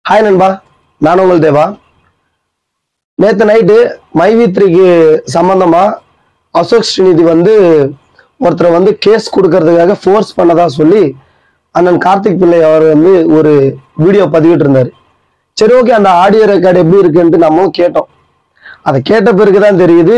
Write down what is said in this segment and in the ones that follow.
Hi நண்பா, நான் உங்கள் தேவா. நேற்று நைட்டு மைவி3க்கு சம்பந்தமா அசோக் ஸ்ரீநிதி ஒருத்தரை கேஸ் கொடுக்கறதுக்காக ஃபோர்ஸ் பண்ணதா சொல்லி அண்ணன் கார்த்திக் பிள்ளை அவர் ஒரு வீடியோ பதிவிட்டு இருந்தாரு. சரி, ஓகே, அந்த ஆடியோ ரெக்கார்டு எப்படி இருக்குன்ட்டு நம்மளும் கேட்டோம். அதை கேட்ட பிறகுதான் தெரியுது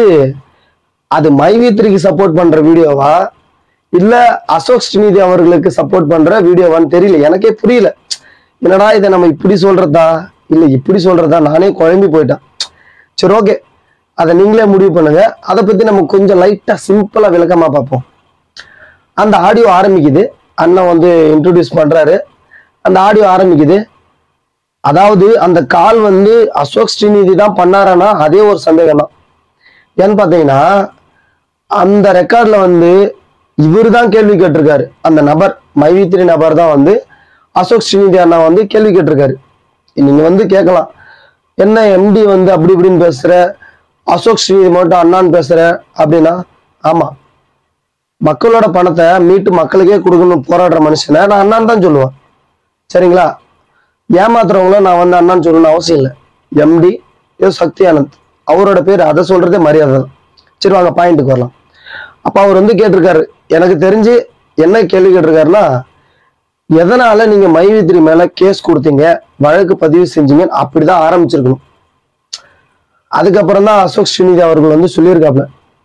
அது மைவி3க்கு சப்போர்ட் பண்ற வீடியோவா இல்ல அசோக் ஸ்ரீநிதி அவர்களுக்கு சப்போர்ட் பண்ற வீடியோவான்னு தெரியல. எனக்கே புரியல. என்னடா இதை நம்ம இப்படி சொல்றதா இல்ல இப்படி சொல்றதா, நானே குழம்பி போயிட்டேன். சரி, ஓகே, அதை நீங்களே முடிவு பண்ணுங்க. அதை பத்தி நம்ம கொஞ்சம் லைட்டா சிம்பிளா விளக்கமா பார்ப்போம். அந்த ஆடியோ ஆரம்பிக்குது, அண்ணன் இன்ட்ரோடியூஸ் பண்றாரு. அந்த ஆடியோ ஆரம்பிக்குது. அதாவது அந்த கால் அசோக் ஸ்ரீநிதி தான் பண்ணாரானா அதே ஒரு சந்தேகம் தான். ஏன்னு பாத்தீங்கன்னா அந்த ரெக்கார்ட்ல இவரு தான் கேள்வி கேட்டிருக்காரு. அந்த நபர் மைவி3 நபர் தான் அசோக் ஸ்ரீநிதி அண்ணா கேள்வி கேட்டிருக்காரு. நீங்க கேட்கலாம், என்ன எம்டி அப்படி இப்படின்னு பேசுற, அசோக் ஸ்ரீநிதி மட்டும் அண்ணான்னு பேசுற அப்படின்னா, ஆமா, மக்களோட பணத்தை மீட்டு மக்களுக்கே கொடுக்கணும் போராடுற மனுஷனை நான் அண்ணான்னு தான் சொல்லுவேன். சரிங்களா? ஏமாத்துறவங்கள நான் அண்ணான்னு சொல்லணும்னு அவசியம் இல்லை. எம்டி சக்தி ஆனந்த் அவரோட பேர், அதை சொல்றதே மரியாதை தான். சரி, வாங்க பாயிண்ட்டுக்கு வரலாம். அப்ப அவர் கேட்டிருக்காரு, எனக்கு தெரிஞ்சு என்ன கேள்வி கேட்டிருக்காருன்னா, எதனால நீங்க மைவி3 மேல கேஸ் கொடுத்தீங்க, வழக்கு பதிவு செஞ்சீங்க, அப்படிதான் ஆரம்பிச்சிருக்கணும். அதுக்கப்புறம் தான் அசோக் ஸ்ரீநிதி அவர்கள் சொல்லியிருக்காப்ல,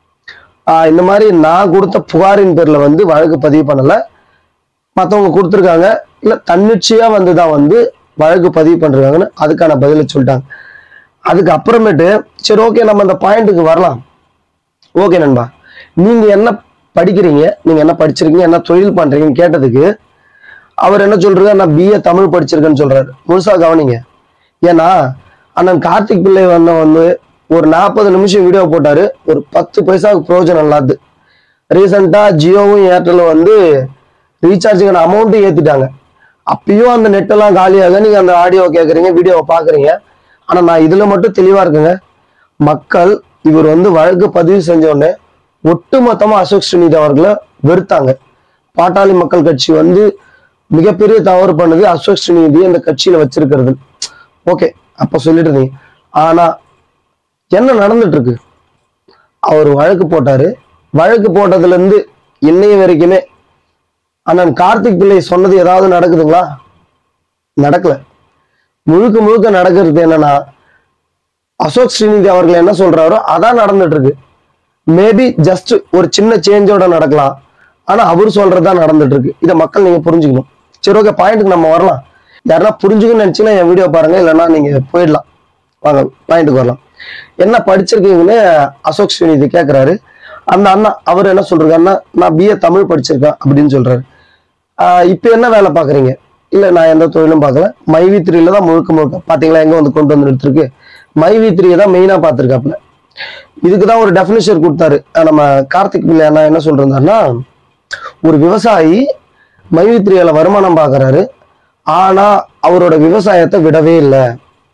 இந்த மாதிரி நான் கொடுத்த புகாரின் பேர்ல வழக்கு பதிவு பண்ணல, மற்றவங்க கொடுத்துருக்காங்க, இல்ல தன்னிச்சையா தான் வழக்கு பதிவு பண்றாங்கன்னு அதுக்கான பதில சொல்லிட்டாங்க. அதுக்கு அப்புறமேட்டு சரி, ஓகே, நம்ம அந்த பாயிண்ட்டுக்கு வரலாம். ஓகே நண்பா, நீங்க என்ன படிக்கிறீங்க, நீங்க என்ன படிச்சிருக்கீங்க, என்ன தொழில் பண்றீங்கன்னு கேட்டதுக்கு அவர் என்ன சொல்றாரு, நான் BA தமிழ் படிச்சிருக்கேன்னு சொல்றாரு. முழுசா கவனிங்க. ஏன்னா அண்ணன் கார்த்திக் பிள்ளை ஒரு 40 நிமிஷம் வீடியோ போட்டாரு, ஒரு 10 பைசாவுக்கு பிரயோஜனம் இல்லாது. ரீசெண்டா ஜியோவும் ஏர்டெலும் ரீசார்ஜுக்கான அமௌண்ட்டும் ஏத்திட்டாங்க. அப்பயும் அந்த நெட் எல்லாம் காலியாக நீங்க அந்த ஆடியோ கேட்குறீங்க, வீடியோவை பாக்குறீங்க. ஆனா நான் இதுல மட்டும் தெளிவா இருக்குங்க. மக்கள் இவர் வழக்கு பதிவு செஞ்ச உடனே ஒட்டுமொத்தமா அசோக் ஸ்ரீநிதி அவர்களை வெறுத்தாங்க. பாட்டாளி மக்கள் கட்சி மிகப்பெரிய தவறு பண்ணது அசோக் ஸ்ரீநிதி அந்த கட்சியில வச்சிருக்கிறது. ஓகே, அப்ப சொல்லிட்டு இருந்தீங்க. ஆனா என்ன நடந்துட்டு இருக்கு? அவர் வழக்கு போட்டாரு. வழக்கு போட்டதுல இருந்து இன்னைய வரைக்குமே அண்ணன் கார்த்திக் பிள்ளை சொன்னது ஏதாவது நடக்குதுங்களா? நடக்கல. முழுக்க முழுக்க நடக்கிறது என்னன்னா, அசோக் ஸ்ரீநிதி அவர்கள் என்ன சொல்றாரோ அதான் நடந்துட்டு இருக்கு. மேபி ஜஸ்ட் ஒரு சின்ன சேஞ்சோட நடக்கலாம், ஆனா அவர் சொல்றதுதான் நடந்துட்டு இருக்கு. இதை மக்கள் நீங்க புரிஞ்சுக்கணும். சரி, ஓகே, பாயிண்ட்டுக்கு நம்ம வரலாம். யாருன்னா புரிஞ்சுக்கணும்னு நினைச்சீங்கன்னா என் வீடியோ பாருங்க, இல்லைன்னா நீங்க போயிடலாம். வாங்க பாயிண்ட்டுக்கு வரலாம். என்ன படிச்சிருக்கீங்கன்னு அசோக் ஸ்ரீநிதி கேட்கிறாரு. அந்த அண்ணா அவர் என்ன சொல்றாருன்னா, நான் BA தமிழ் படிச்சிருக்கேன் அப்படின்னு சொல்றாரு. இப்ப என்ன வேலை பாக்குறீங்க? இல்ல, நான் எந்த தொழிலும் பார்க்கல, மைவி3ல தான் முழுக்க முழுக்க. பாத்தீங்களா எங்க கொண்டு வந்து எடுத்துருக்கு? மைவி3 தான் மெயினா பார்த்திருக்காப்புல. இதுக்குதான் ஒரு டெபினிஷன் கொடுத்தாரு நம்ம கார்த்திக் பிள்ளை அண்ணா. என்ன சொல்றாருன்னா, ஒரு விவசாயி மைவி3ல வருமானம் பாக்குறாரு, ஆனா அவரோட விவசாயத்தை விடவே இல்லை.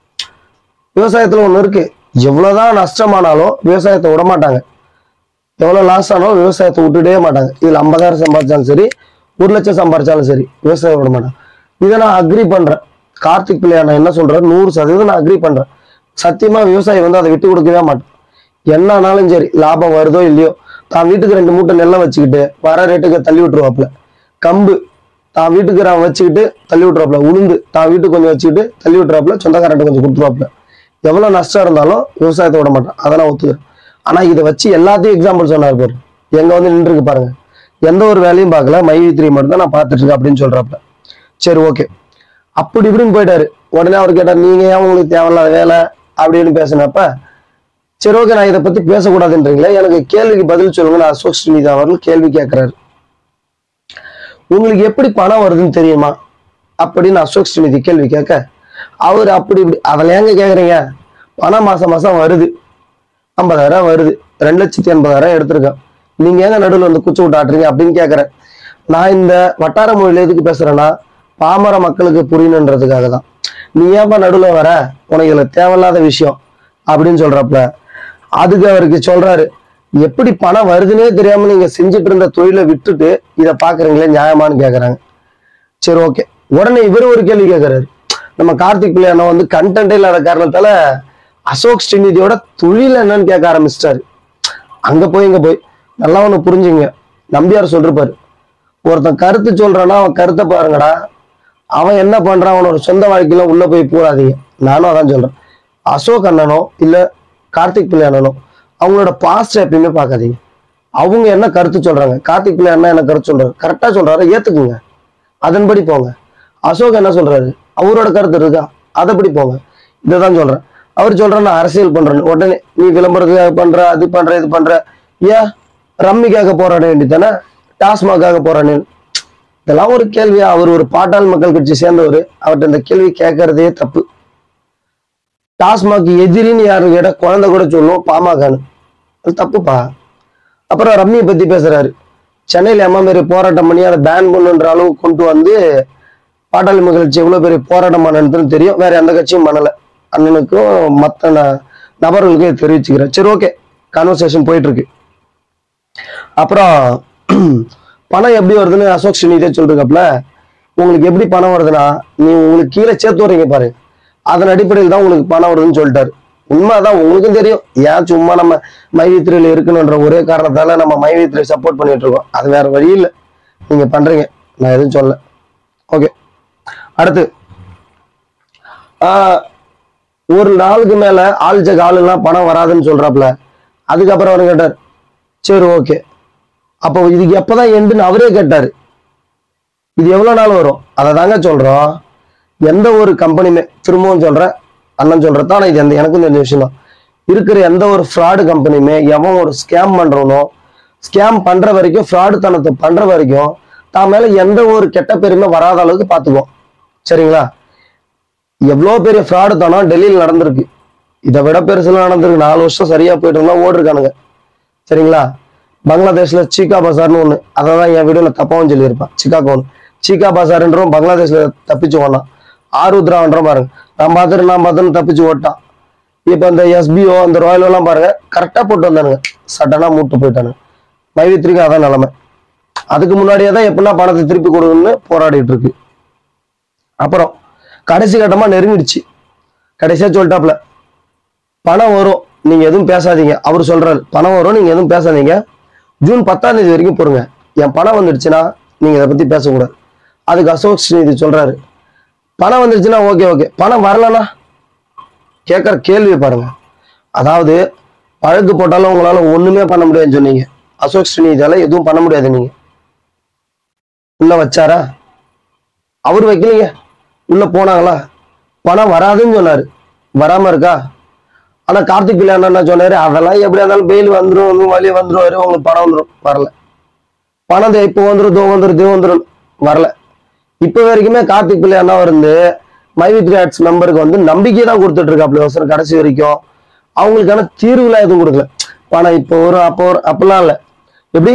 விவசாயத்துல ஒண்ணு இருக்கு, எவ்வளவுதான் நஷ்டமானாலும் விவசாயத்தை விட மாட்டாங்க. எவ்வளவு லாஸ் ஆனாலும் விவசாயத்தை விட்டுட்டே மாட்டாங்க. இதுல 50,000 சம்பாதிச்சாலும் சரி, 1 லட்சம் சம்பாதிச்சாலும் சரி, விவசாயம் விட மாட்டாங்க. இதை நான் அக்ரி பண்றேன். கார்த்திக் பிள்ளையா நான் என்ன சொல்றேன், 100% நான் அக்ரி பண்றேன். சத்தியமா விவசாயி அதை விட்டு கொடுக்கவே மாட்டேன். என்ன ஆனாலும் சரி, லாபம் வருதோ இல்லையோ, தான் வீட்டுக்கு 2 மூட்டை நெல்லை வச்சுக்கிட்டு வர ரேட்டுக்கு தள்ளி விட்டுருவாப்புல. கம்பு தான் வீட்டுக்கு வச்சுக்கிட்டு தள்ளி விட்டுருவாப்புல. உளுந்து தான் வீட்டுக்கு கொஞ்சம் வச்சுக்கிட்டு தள்ளி விட்டுருவாப்புல. சொந்தக்காரன்ட்டு கொஞ்சம் கொடுத்துருவாப்புல. எவ்வளவு நஷ்டம் இருந்தாலும் விவசாயத்தை விட மாட்டேன், அதை நான் ஒத்துக்கிறேன். ஆனா இதை வச்சு எல்லாத்தையும் எக்ஸாம்பிள் சொன்னார் பாரு. எங்க நின்று இருக்கு பாருங்க, எந்த ஒரு வேலையும் பார்க்கல, மைவி3 மட்டும் தான் நான் பார்த்துட்டு இருக்கேன் அப்படின்னு சொல்றாப்புல. சரி, ஓகே, அப்படி இப்படின்னு போயிட்டாரு. உடனே அவர் கேட்டார், நீங்க ஏன் உங்களுக்கு தேவையில்லாத வேலை அப்படின்னு பேசினப்ப, சரி, ஓகே, நான் இதை பத்தி பேசக்கூடாதுன்றீங்களே, எனக்கு கேள்விக்கு பதில் சொல்லுங்க. நான் அசோக் ஸ்ரீநிதி அவர்கள் கேள்வி கேட்கிறாரு. உங்களுக்கு எப்படி பணம் வருதுன்னு தெரியுமா அப்படின்னு அசோக் ஸ்ரீநிதி கேள்வி கேட்க, அவர் அப்படி இப்படி, அதில் ஏங்க கேட்குறீங்க, பணம் மாசம் மாசம் வருது, 50,000 வருது, 2,80,000 எடுத்திருக்கேன், நீங்க ஏங்க நடுவில் குச்சி விட்டு ஆட்டுறீங்க அப்படின்னு கேட்கிறேன். நான் இந்த வட்டார மொழியில எதுக்கு பேசுறேன்னா, பாமர மக்களுக்கு புரியணுன்றதுக்காக தான். நீ ஏன்பா நடுவில் வர, உனக்கு இதுல தேவையில்லாத விஷயம் அப்படின்னு சொல்றப்ப, அதுக்கு அவருக்கு சொல்றாரு, எப்படி பணம் வருதுன்னே தெரியாம நீங்க செஞ்சுட்டு இருந்த தொழிலை விட்டுட்டு இதை பாக்குறீங்களே, நியாயமானு கேக்குறாங்க. சரி, ஓகே, உடனே இவரு ஒரு கேள்வி கேட்கிறாரு, நம்ம கார்த்திக் பிள்ளை அண்ணா வந்து கண்டென்ட் இல்லாத காரணத்தால அசோக் ஸ்ரீநிதியோட தொழில் என்னன்னு கேட்க ஆரம்பிச்சிட்டாரு. அங்க போய் இங்க போய் நல்லா ஒண்ணு புரிஞ்சுங்க. நம்பியார் சொல்லிருப்பாரு, ஒருத்தன் கருத்து சொல்றான்னா அவன் கருத்தை பாருங்கடா, அவன் என்ன பண்றான் அவனோட சொந்த வாழ்க்கையில உள்ள போய் போடாதீங்க. நானும் அதான் சொல்றேன். அசோக் அண்ணனோ இல்ல கார்த்திக் பிள்ளை அண்ணனோ அவங்களோட பாஸ்ட் எப்பயுமே பார்க்காதீங்க. அவங்க என்ன கருத்து சொல்றாங்க, கார்த்திக் பிள்ளை அண்ணா என்ன கருத்து சொல்றாரு, கரெக்டா சொல்றாரு, ஏத்துக்குங்க, அதன்படி போங்க. அசோக் என்ன சொல்றாரு, அவரோட கருத்து இருக்கா, அதைப்படி போங்க. இதைதான் சொல்றேன். அவர் சொல்ற நான் அரசியல் பண்றேன்னு உடனே நீ விளம்பரத்துக்காக பண்ற, அது பண்ற, இது பண்ற, ஏன் ரம்மிக்காக போராட வேண்டியதானே, டாஸ்மாக்காக போராடு, இதெல்லாம் ஒரு கேள்வியா? அவர் ஒரு பாட்டாள் மக்கள் கட்சி சேர்ந்தவர், அவர்கிட்ட இந்த கேள்வி கேட்கறதே தப்பு. டாஸ்மாக் எதிரின்னு யாரு கேட்ட குழந்தை கூட சொல்லுவோம் பாமகன்னு, அது தப்புப்பா. அப்புறம் ரம்மியை பத்தி பேசுறாரு, சென்னையில அம்மா மாரி போராட்டம் பண்ணி அதை பேன் பண்ணுன்ற அளவு கொண்டு வந்து பாட்டாளி மக்கள் கட்சி எவ்வளவு பெரிய போராட்டம் பண்ணணும்னு தெரியும், வேற எந்த கட்சியும் பண்ணல. அண்ணனுக்கும் மற்ற நபர்களுக்கும் தெரிவிச்சுக்கிறேன். சரி, ஓகே, கான்வர்சேஷன் போயிட்டு இருக்கு. அப்புறம் பணம் எப்படி வருதுன்னு அசோக் ஸ்ரீநிதியே சொல்லிருக்காப்ல. உங்களுக்கு எப்படி பணம் வருதுன்னா, நீ உங்களுக்கு கீழே சேர்த்து வரீங்க பாரு, அதன் அடிப்படையில் தான் உங்களுக்கு பணம் வருதுன்னு சொல்லிட்டாரு. உண்மைதான், உங்களுக்கும் தெரியும். ஏன் சும்மா நம்ம மைவித்திரையில இருக்கணுன்ற ஒரே காரணத்தால நம்ம மைவித்திரை சப்போர்ட் பண்ணிட்டு இருக்கோம். அது வேற வழி இல்லை, நீங்க பண்றீங்க, நான் எதுவும் சொல்ல. ஓகே, அடுத்து ஒரு நாளுக்கு மேல ஆள் ஜெக ஆளுலாம் பணம் வராதுன்னு சொல்றாப்ல. அதுக்கப்புறம் அவர் கேட்டார், சரி ஓகே, அப்போ இதுக்கு எப்பதான் எண்டுன்னு அவரே கேட்டாரு. இது எவ்வளவு நாள் வரும்? அதை தாங்க சொல்றோம். எந்த ஒரு கம்பெனியுமே, திரும்பவும் சொல்றேன், அண்ணன் சொல்றது தான், இது எனக்கும் தெரிஞ்ச விஷயம் தான். இருக்கிற எந்த ஒரு ஃப்ராடு கம்பெனியுமே எவன் ஒரு ஸ்கேம் பண்றவனோ, ஸ்கேம் பண்ற வரைக்கும், ஃப்ராடு தனத்தை பண்ற வரைக்கும் தான் மேல எந்த ஒரு கெட்ட பேருமே வராத அளவுக்கு பாத்துக்குவோம். சரிங்களா? எவ்வளவு பெரிய ஃப்ராடு தனம் டெல்லியில் நடந்திருக்கு, இதை விட பெருசுலாம் நடந்திருக்கு. 4 வருஷம் சரியா போயிட்டு இருந்தா ஓடிருக்கானுங்க. சரிங்களா? பங்களாதேஷ்ல சீக்கா பசார்னு ஒண்ணு, அதான் என் வீடியோல தப்பாவும் சொல்லியிருப்பேன். சிக்காகோன்னு சீக்கா பசார்ன்றவன் பங்களாதேஷ்ல தப்பிச்சு ஓடலாம். ஆருத்ரான்ற பாருங்க, நான் பார்த்துன்னு தப்பிச்சு ஓட்டான். இப்ப இந்த எஸ்பிஓ அந்த ராயல் எல்லாம் பாருங்க, கரெக்டா போட்டு வந்தானுங்க, சட்டனா மூட்டு போயிட்டானுங்க. மைவித்திரிக்கு அதான் நிலைமை. அதுக்கு முன்னாடியே தான் எப்படின்னா பணத்தை திருப்பி கொடுக்கணும்னு போராடிட்டு இருக்கு. அப்புறம் கடைசி கட்டமா நெருங்கிடுச்சு. கடைசியா சொல்லிட்டாப்ல, பணம் வரும், நீங்க எதுவும் பேசாதீங்க. அவர் சொல்றாரு, பணம் வரும், நீங்க எதுவும் பேசாதீங்க, ஜூன் 10ஆம் தேதி வரைக்கும் பொறுங்க, என் பணம் வந்துடுச்சுன்னா நீங்க இதை பத்தி பேசக்கூடாது. அதுக்கு அசோக் ஸ்ரீநிதி சொல்றாரு, பணம் வந்துருச்சுன்னா ஓகே ஓகே, பணம் வரலன்னா கேட்கற கேள்வி பாருங்க. அதாவது வழக்கு போட்டாலும் உங்களால ஒண்ணுமே பண்ண முடியாதுன்னு சொன்னீங்க. அசோக் ஸ்ரீநிதியால எதுவும் பண்ண முடியாது. நீங்க உள்ள வச்சாரா? அவர் வைக்கலீங்க, உள்ள போனாங்களா? பணம் வராதுன்னு சொன்னாரு, வராம இருக்கா? ஆனா கார்த்திக் பிள்ளை என்ன சொன்னாரு, அதெல்லாம் எப்படியா இருந்தாலும் பெயில் வந்துடும், வழி வந்துருவாரு, உங்களுக்கு பணம் வந்துடும். வரல. பணம் இப்போ வந்துடும், வரல. இப்ப வரைக்குமே கார்த்திக் பிள்ளை அண்ணா வந்து மைவித்ரி ஆர்ட்ஸ் மெம்பருக்கு வந்து நம்பிக்கை தான் கொடுத்துட்டு இருக்காப்ல அவசரம் கடைசி வரைக்கும். அவங்களுக்கான தீர்வுலாம் எதுவும் கொடுக்கல. பணம் இப்போ வரும், அப்போ வரும், அப்பெல்லாம் இல்லை. எப்படி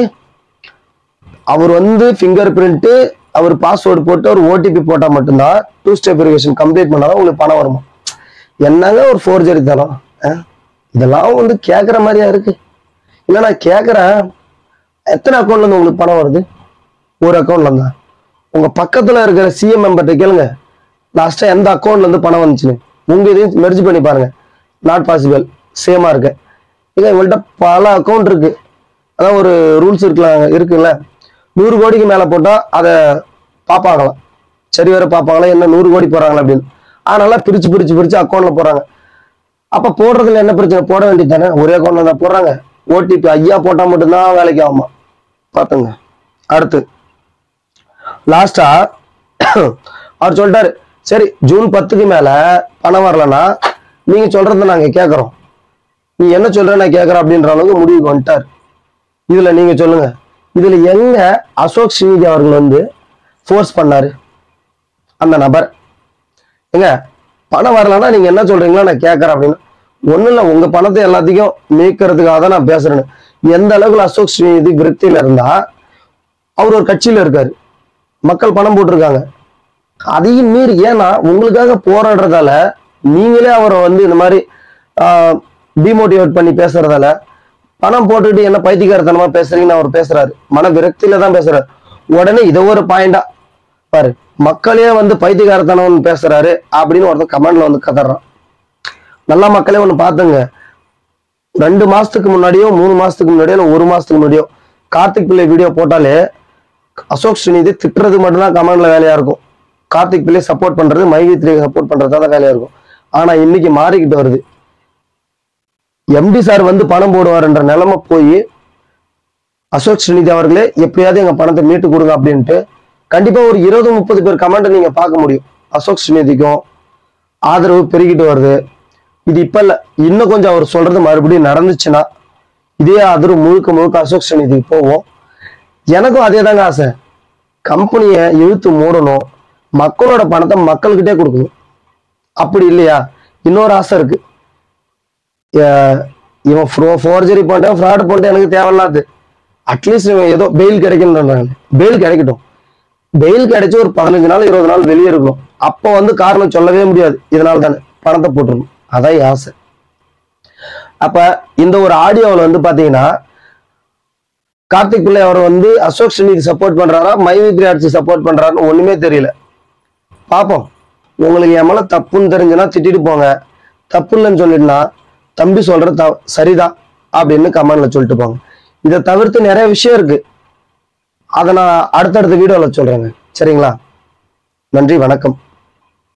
அவர் வந்து ஃபிங்கர் பிரிண்ட், அவர் பாஸ்வேர்டு போட்டு அவர் ஓடிபி போட்டா மட்டும்தான் 2 ஸ்டெப் வெரிஃபிகேஷன் கம்ப்ளீட் பண்ணாதான் உங்களுக்கு பணம் வருமா? என்னங்க ஒரு ஃபோர்ஜரி தரம்! இதெல்லாம் வந்து கேட்கற மாதிரியா இருக்கு. இல்ல நான் கேட்கறேன், எத்தனை அக்கௌண்ட்ல இருந்து உங்களுக்கு பணம் வருது? ஒரு அக்கௌண்ட்ல இருந்தா உங்க பக்கத்துல இருக்கிற சிஎம் மெம்பர்கிட்ட கேளுங்க, லாஸ்டா எந்த அக்கௌண்ட்ல இருந்து பணம் வந்துச்சுன்னு. உங்க இதையும் மெர்ஜ் பண்ணி பாருங்க, நாட் பாசிபிள், சேமா இருக்கு. இல்ல இவங்கள்ட்ட பல அக்கௌண்ட் இருக்கு. அதான் ஒரு ரூல்ஸ் இருக்குல்ல, 100 கோடிக்கு மேல போட்டா அதை பாப்பாங்களாம், சரி வேற பாப்பாங்களா, என்ன 100 கோடி போறாங்களா அப்படின்னு. அதனால பிரிச்சு அக்கௌண்ட்ல போறாங்க. அப்ப போடுறதுல என்ன பிரச்சனை? போட வேண்டியது தானே, ஒரே அக்கௌண்ட்ல தான் போடுறாங்க. ஓடிபி ஐயா போட்டா மட்டும்தான் வேலைக்கு ஆகுமா? பாத்துங்க. அடுத்து லாஸ்டா அவர் சொல்லிட்டாரு, சரி ஜூன் 10க்கு மேல பணம் வரலன்னா நீங்க சொல்றத நாங்க கேட்கறோம், நீ என்ன சொல்ற நான் கேட்கறேன் அப்படின்ற அளவுக்கு முடிவுக்கு வந்துட்டாரு. இதுல நீங்க சொல்லுங்க, இதுல எங்க அசோக் ஸ்ரீநிதி அவர்கள் வந்து ஃபோர்ஸ் பண்ணாரு அந்த நபர்? எங்க பணம் வரலன்னா நீங்க என்ன சொல்றீங்களா நான் கேட்கறேன் அப்படின்னு. ஒண்ணும் இல்ல, உங்க பணத்தை எல்லாத்தையும் மீட்கிறதுக்காக தான் நான் பேசுறேன்னு. எந்த அளவுக்கு அசோக் ஸ்ரீநிதி விருத்தியில இருந்தா, அவர் ஒரு கட்சியில இருக்காரு, மக்கள் பணம் போட்டிருக்காங்க, அதையும் மீறி, ஏன்னா உங்களுக்காக போராடுறதால நீங்களே அவரை வந்து இந்த மாதிரி டிமோட்டிவேட் பண்ணி பேசுறதால, பணம் போட்டுட்டு என்ன பைத்தியக்காரத்தனமா பேசுறீங்கன்னு அவர் பேசுறாரு, மன விரக்தியில தான் பேசுறாரு. உடனே இதை ஒரு பாயிண்டா பாரு, மக்களே வந்து பைத்தியக்காரத்தனம் பேசுறாரு அப்படின்னு ஒருத்தன் கமெண்ட்ல வந்து கதறான். நல்லா மக்களே ஒண்ணு பாத்துங்க, 2 மாசத்துக்கு முன்னாடியோ 3 மாசத்துக்கு முன்னாடியோ இல்ல 1 மாசத்துக்கு முன்னாடியோ கார்த்திக் பிள்ளை வீடியோ போட்டாலே அசோக் ஸ்ரீநிதி திட்டுறது மட்டும்தான் கமெண்ட்ல வேலையா இருக்கும். கார்த்திக் பிள்ளை சப்போர்ட் பண்றது, மைவி3 சப்போர்ட் பண்றதுதான் வேலையா இருக்கும். ஆனா இன்னைக்கு மாறிக்கிட்டு வருது. எம்டி சார் வந்து பணம் போடுவார்ன்ற நிலைமை போய் அசோக் ஸ்ரீநிதி அவர்களே எப்படியாவது எங்க பணத்தை மீட்டு கொடுங்க அப்படின்ட்டு கண்டிப்பா ஒரு 20-30 பேர் கமெண்ட் நீங்க பார்க்க முடியும். அசோக் ஸ்ரீநிதிக்கும் ஆதரவு பெருகிட்டு வருது. இது இப்ப இல்ல, இன்னும் கொஞ்சம் அவர் சொல்றது மறுபடியும் நடந்துச்சுன்னா இதே ஆதரவு முழுக்க முழுக்க அசோக் ஸ்ரீநிதிக்கு போவோம். எனக்கும் அதே தாங்க ஆசை. கம்பெனியை இழுத்து மூடணும், மக்களோட பணத்தை மக்கள்கிட்டே கொடுக்கணும். அப்படி இல்லையா இன்னொரு ஆசை இருக்கு. இவன் ஃபோர்ஜரி பண்ணிட்டேன், ஃப்ராட் பண்ணிட்டேன், எனக்கு தேவையில்லாது. அட்லீஸ்ட் இவன் ஏதோ பெயில் கிடைக்கணுன்றாங்க. பெயில் கிடைக்கட்டும். பெயில் கிடைச்சு ஒரு 15 நாள் 20 நாள் வெளியே இருக்கணும். அப்போ வந்து காரணம் சொல்லவே முடியாது, இதனால தானே பணத்தை போட்டுருணும். அதான் ஆசை. அப்ப இந்த ஒரு ஆடியோவில் வந்து பாத்தீங்கன்னா கார்த்திக் பிள்ளை அவர் வந்து அசோக் ஸ்ரீநிதி சப்போர்ட் பண்றாரா, மைவி3 அடிச்சு சப்போர்ட் பண்றாருன்னு ஒண்ணுமே தெரியல. பாப்போம். உங்களுக்கு என் மேல தப்புன்னு தெரிஞ்சுன்னா திட்டிட்டு போங்க, தப்பு இல்லைன்னு சொல்லிட்டுனா தம்பி சொல்றது சரிதான் அப்படின்னு கமெண்ட்ல சொல்லிட்டு போங்க. இதை தவிர்த்து நிறைய விஷயம் இருக்கு, அதை நான் அடுத்தடுத்த வீடியோல சொல்றேங்க. சரிங்களா? நன்றி, வணக்கம்.